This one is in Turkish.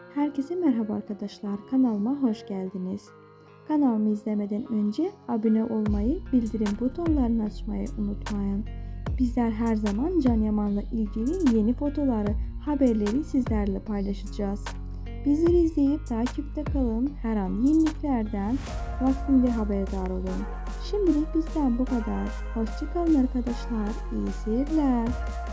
Herkese merhaba arkadaşlar, kanalıma hoş geldiniz. Kanalımı izlemeden önce abone olmayı, bildirim butonlarını açmayı unutmayın. Bizler her zaman Can Yaman'la ilgili yeni fotoları, haberleri sizlerle paylaşacağız. Bizleri izleyip takipte kalın, her an yeniliklerden vaktinde haberdar olun. Şimdilik bizden bu kadar. Hoşça kalın arkadaşlar, iyi seyirler.